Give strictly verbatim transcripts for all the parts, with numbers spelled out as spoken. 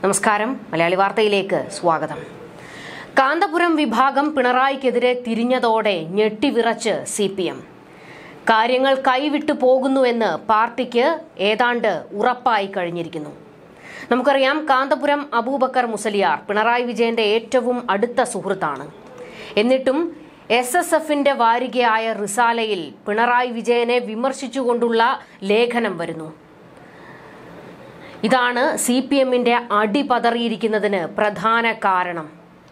നമസ്കാരം, മലയാളി വാർത്തയിലേക്ക് സ്വാഗതം. കാന്തപുരം വിഭാഗം പിണറായിക്കെതിരെ തിരിഞ്ഞതോടെ ഞെട്ടിവിറച്ച് സി പി എം. കാര്യങ്ങൾ കൈവിട്ടു പോകുന്നുവെന്ന് പാർട്ടിക്ക് ഏതാണ്ട് ഉറപ്പായി കഴിഞ്ഞിരിക്കുന്നു. നമുക്കറിയാം, കാന്തപുരം അബൂബക്കർ മുസലിയാർ പിണറായി വിജയന്റെ ഏറ്റവും അടുത്ത സുഹൃത്താണ്. എന്നിട്ടും എസ് എസ് എഫിന്റെ വാരികയായ റിസാലയിൽ പിണറായി വിജയനെ വിമർശിച്ചുകൊണ്ടുള്ള ലേഖനം വരുന്നു. ഇതാണ് സി പി എമ്മിന്റെ അടിപതറിയിരിക്കുന്നതിന് പ്രധാന കാരണം.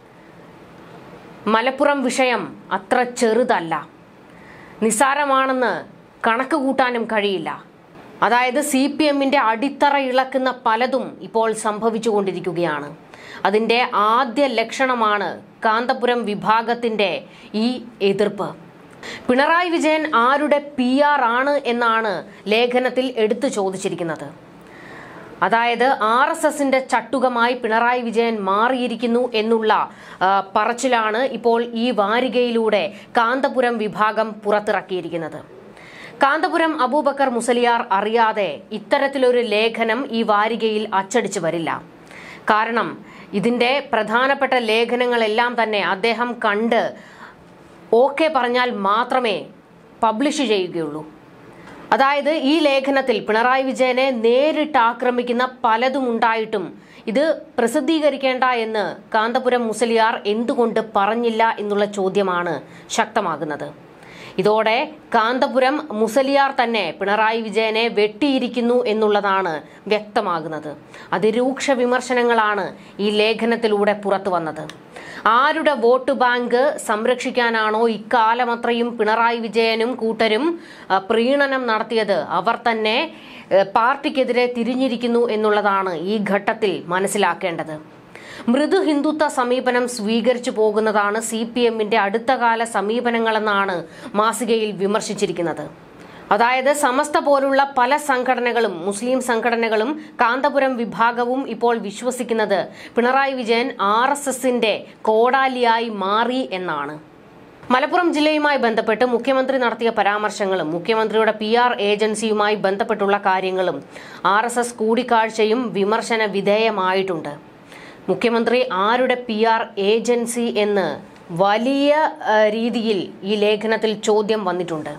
മലപ്പുറം വിഷയം അത്ര ചെറുതല്ല, നിസ്സാരമാണെന്ന് കണക്ക് കൂട്ടാനും കഴിയില്ല. അതായത് സി പി എമ്മിന്റെ അടിത്തറ ഇളക്കുന്ന പലതും ഇപ്പോൾ സംഭവിച്ചുകൊണ്ടിരിക്കുകയാണ്. അതിന്റെ ആദ്യ ലക്ഷണമാണ് കാന്തപുരം വിഭാഗത്തിന്റെ ഈ എതിർപ്പ്. പിണറായി വിജയൻ ആരുടെ പി ആർ ആണ് എന്നാണ് ലേഖനത്തിൽ എടുത്തു ചോദിച്ചിരിക്കുന്നത്. അതായത് ആർ എസ് എസിന്റെ ചട്ടുകമായി പിണറായി വിജയൻ മാറിയിരിക്കുന്നു എന്നുള്ള പറച്ചിലാണ് ഇപ്പോൾ ഈ വാരികയിലൂടെ കാന്തപുരം വിഭാഗം പുറത്തിറക്കിയിരിക്കുന്നത്. കാന്തപുരം അബൂബക്കർ മുസലിയാർ അറിയാതെ ഇത്തരത്തിലൊരു ലേഖനം ഈ വാരികയിൽ അച്ചടിച്ചു വരില്ല. കാരണം ഇതിന്റെ പ്രധാനപ്പെട്ട ലേഖനങ്ങളെല്ലാം തന്നെ അദ്ദേഹം കണ്ട് ഓക്കെ പറഞ്ഞാൽ മാത്രമേ പബ്ലിഷ് ചെയ്യുകയുള്ളൂ. അതായത് ഈ ലേഖനത്തിൽ പിണറായി വിജയനെ നേരിട്ട് ആക്രമിക്കുന്ന പലതും ഉണ്ടായിട്ടും ഇത് പ്രസിദ്ധീകരിക്കേണ്ട എന്ന് കാന്തപുരം മുസലിയാർ എന്തുകൊണ്ട് പറഞ്ഞില്ല എന്നുള്ള ചോദ്യമാണ് ശക്തമാകുന്നത്. ഇതോടെ കാന്തപുരം മുസലിയാർ തന്നെ പിണറായി വിജയനെ വെട്ടിയിരിക്കുന്നു എന്നുള്ളതാണ് വ്യക്തമാകുന്നത്. അതിരൂക്ഷ വിമർശനങ്ങളാണ് ഈ ലേഖനത്തിലൂടെ പുറത്തു വന്നത്. ആരുടെ വോട്ട് ബാങ്ക് സംരക്ഷിക്കാനാണോ ഇക്കാലമത്രയും പിണറായി വിജയനും കൂട്ടരും പ്രീണനം നടത്തിയത്, അവർ തന്നെ പാർട്ടിക്കെതിരെ തിരിഞ്ഞിരിക്കുന്നു എന്നുള്ളതാണ് ഈ ഘട്ടത്തിൽ മനസ്സിലാക്കേണ്ടത്. മൃദു ഹിന്ദുത്വ സമീപനം സ്വീകരിച്ചു പോകുന്നതാണ് സി പി എമ്മിന്റെ അടുത്തകാല സമീപനങ്ങളെന്നാണ് മാസികയിൽ വിമർശിച്ചിരിക്കുന്നത്. അതായത് സമസ്ത പോലുള്ള പല സംഘടനകളും, മുസ്ലിം സംഘടനകളും കാന്തപുരം വിഭാഗവും ഇപ്പോൾ വിശ്വസിക്കുന്നത് പിണറായി വിജയൻ ആർ എസ് എസിന്റെ കോടാലിയായി മാറി എന്നാണ്. മലപ്പുറം ജില്ലയുമായി ബന്ധപ്പെട്ട് മുഖ്യമന്ത്രി നടത്തിയ പരാമർശങ്ങളും മുഖ്യമന്ത്രിയുടെ പി ആർ ഏജൻസിയുമായി ബന്ധപ്പെട്ടുള്ള കാര്യങ്ങളും ആർ എസ് എസ് കൂടിക്കാഴ്ചയും വിമർശന വിധേയമായിട്ടുണ്ട്. മുഖ്യമന്ത്രി ആരുടെ പി ആർ ഏജൻസി എന്ന് വലിയ രീതിയിൽ ഈ ലേഖനത്തിൽ ചോദ്യം വന്നിട്ടുണ്ട്.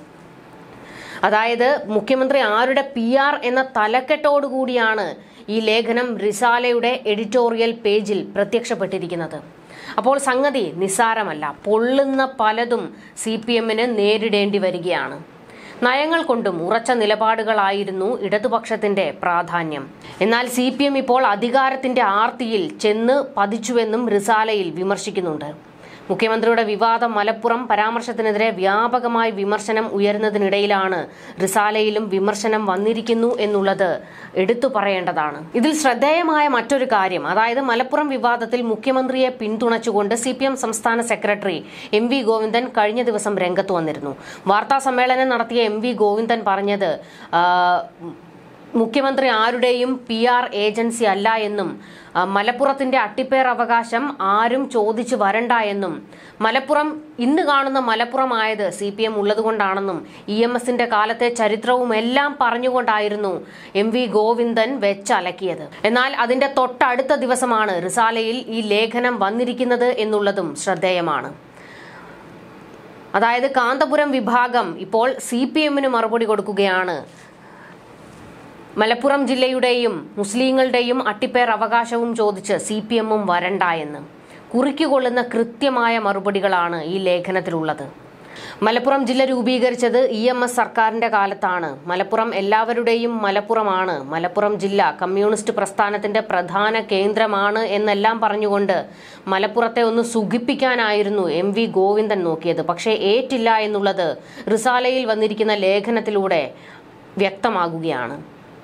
അതായത് മുഖ്യമന്ത്രി ആരുടെ പി ആർ എന്ന തലക്കെട്ടോടുകൂടിയാണ് ഈ ലേഖനം റിസാലയുടെ എഡിറ്റോറിയൽ പേജിൽ പ്രത്യക്ഷപ്പെട്ടിരിക്കുന്നത്. അപ്പോൾ സംഗതി നിസ്സാരമല്ല. പൊള്ളുന്ന പലതും സി പി എമ്മിന് നേരിടേണ്ടി വരികയാണ്. നയങ്ങൾ കൊണ്ടും ഉറച്ച നിലപാടുകളായിരുന്നു ഇടതുപക്ഷത്തിന്റെ പ്രാധാന്യം. എന്നാൽ സി പി എം ഇപ്പോൾ അധികാരത്തിന്റെ ആർത്തിയിൽ ചെന്ന് പതിച്ചുവെന്നും റിസാലയിൽ വിമർശിക്കുന്നുണ്ട്. മുഖ്യമന്ത്രിയുടെ വിവാദ മലപ്പുറം പരാമർശത്തിനെതിരെ വ്യാപകമായി വിമർശനം ഉയരുന്നതിനിടയിലാണ് റിസാലയിലും വിമർശനം വന്നിരിക്കുന്നു എന്നുള്ളത് എടുത്തു പറയേണ്ടതാണ്. ഇതിൽ ശ്രദ്ധേയമായ മറ്റൊരു കാര്യം, അതായത് മലപ്പുറം വിവാദത്തിൽ മുഖ്യമന്ത്രിയെ പിന്തുണച്ചുകൊണ്ട് സി പി എം സംസ്ഥാന സെക്രട്ടറി എം വി ഗോവിന്ദൻ കഴിഞ്ഞ ദിവസം രംഗത്ത് വന്നിരുന്നു. വാർത്താ സമ്മേളനം നടത്തിയ എം വി ഗോവിന്ദൻ പറഞ്ഞത് മുഖ്യമന്ത്രി ആരുടെയും പി ആർ ഏജൻസി അല്ല എന്നും മലപ്പുറത്തിന്റെ അട്ടിപ്പേർ അവകാശം ആരും ചോദിച്ചു വരണ്ട എന്നും മലപ്പുറം ഇന്ന് കാണുന്ന മലപ്പുറം ആയത് സി പി എം ഉള്ളതുകൊണ്ടാണെന്നും ഇ എം എസിന്റെ കാലത്തെ ചരിത്രവും എല്ലാം പറഞ്ഞുകൊണ്ടായിരുന്നു എം വി ഗോവിന്ദൻ വെച്ചലക്കിയത്. എന്നാൽ അതിന്റെ തൊട്ടടുത്ത ദിവസമാണ് റിസാലയിൽ ഈ ലേഖനം വന്നിരിക്കുന്നത് എന്നുള്ളതും ശ്രദ്ധേയമാണ്. അതായത് കാന്തപുരം വിഭാഗം ഇപ്പോൾ സി പി എമ്മിന് മറുപടി കൊടുക്കുകയാണ്. മലപ്പുറം ജില്ലയുടെയും മുസ്ലിങ്ങളുടെയും അട്ടിപ്പേർ അവകാശവും ചോദിച്ച് സി പി എമ്മും വരണ്ട എന്ന് കുറിക്കുകൊള്ളുന്ന കൃത്യമായ മറുപടികളാണ് ഈ ലേഖനത്തിലുള്ളത്. മലപ്പുറം ജില്ല രൂപീകരിച്ചത് ഇ എം എസ് സർക്കാരിന്റെ കാലത്താണ്. മലപ്പുറം എല്ലാവരുടെയും മലപ്പുറമാണ്. മലപ്പുറം ജില്ല കമ്മ്യൂണിസ്റ്റ് പ്രസ്ഥാനത്തിന്റെ പ്രധാന കേന്ദ്രമാണ് എന്നെല്ലാം പറഞ്ഞുകൊണ്ട് മലപ്പുറത്തെ ഒന്ന് സുഖിപ്പിക്കാനായിരുന്നു എം വി ഗോവിന്ദൻ നോക്കിയത്. പക്ഷേ ഏറ്റില്ല എന്നുള്ളത് റിസാലയിൽ വന്നിരിക്കുന്ന ലേഖനത്തിലൂടെ വ്യക്തമാകുകയാണ്.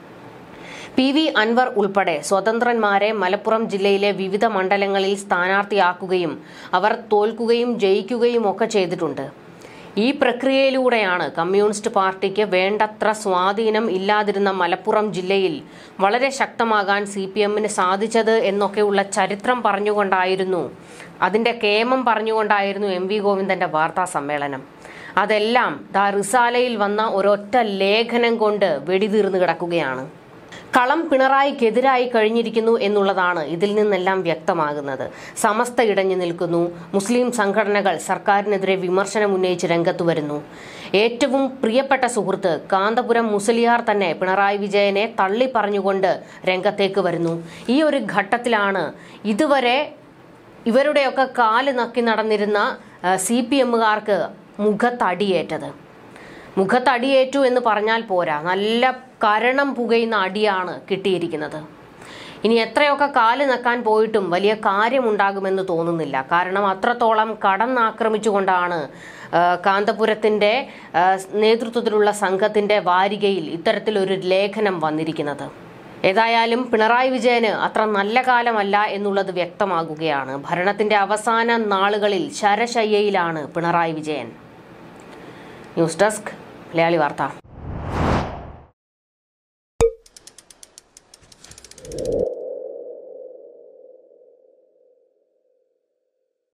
പി വി അൻവർ ഉൾപ്പെടെ സ്വതന്ത്രന്മാരെ മലപ്പുറം ജില്ലയിലെ വിവിധ മണ്ഡലങ്ങളിൽ സ്ഥാനാർത്ഥിയാക്കുകയും അവർ തോൽക്കുകയും ജയിക്കുകയും ഒക്കെ ചെയ്തിട്ടുണ്ട്. ഈ പ്രക്രിയയിലൂടെയാണ് കമ്മ്യൂണിസ്റ്റ് പാർട്ടിക്ക് വേണ്ടത്ര സ്വാധീനം ഇല്ലാതിരുന്ന മലപ്പുറം ജില്ലയിൽ വളരെ ശക്തമാകാൻ സി പി എമ്മിന് സാധിച്ചത് എന്നൊക്കെയുള്ള ചരിത്രം പറഞ്ഞുകൊണ്ടായിരുന്നു, അതിന്റെ കേമം പറഞ്ഞുകൊണ്ടായിരുന്നു എം വി ഗോവിന്ദന്റെ വാർത്താ സമ്മേളനം. അതെല്ലാം ദാ റിസാലയിൽ വന്ന ഒരൊറ്റ ലേഖനം കൊണ്ട് വെടിതീർന്നു കിടക്കുകയാണ്. കളം പിണറായിക്കെതിരായി കഴിഞ്ഞിരിക്കുന്നു എന്നുള്ളതാണ് ഇതിൽ നിന്നെല്ലാം വ്യക്തമാകുന്നത്. സമസ്ത ഇടഞ്ഞു നിൽക്കുന്നു. മുസ്ലിം സംഘടനകൾ സർക്കാരിനെതിരെ വിമർശനം ഉന്നയിച്ച് രംഗത്തു വരുന്നു. ഏറ്റവും പ്രിയപ്പെട്ട സുഹൃത്ത് കാന്തപുരം മുസ്ലിയാർ തന്നെ പിണറായി വിജയനെ തള്ളി പറഞ്ഞുകൊണ്ട് രംഗത്തേക്ക് വരുന്നു. ഈ ഒരു ഘട്ടത്തിലാണ് ഇതുവരെ ഇവരുടെയൊക്കെ കാല് നക്കി നടന്നിരുന്ന സി പി എമ്മുകാർക്ക് മുഖത്തടിയേറ്റത്. മുഖത്തടിയേറ്റു എന്ന് പറഞ്ഞാൽ പോരാ, നല്ല കരണം പുകയുന്ന അടിയാണ് കിട്ടിയിരിക്കുന്നത്. ഇനി എത്രയൊക്കെ കാല് നക്കാൻ പോയിട്ടും വലിയ കാര്യമുണ്ടാകുമെന്ന് തോന്നുന്നില്ല. കാരണം അത്രത്തോളം കടന്നാക്രമിച്ചുകൊണ്ടാണ് കാന്തപുരത്തിന്റെ നേതൃത്വത്തിലുള്ള സംഘത്തിന്റെ വാരികയിൽ ഇത്തരത്തിലൊരു ലേഖനം വന്നിരിക്കുന്നത്. ഏതായാലും പിണറായി വിജയന് അത്ര നല്ല കാലമല്ല എന്നുള്ളത് വ്യക്തമാകുകയാണ്. ഭരണത്തിന്റെ അവസാന നാളുകളിൽ ശരശയ്യയിലാണ് പിണറായി വിജയൻ. ന്യൂസ് ഡെസ്ക് മലയാളി വാർത്ത.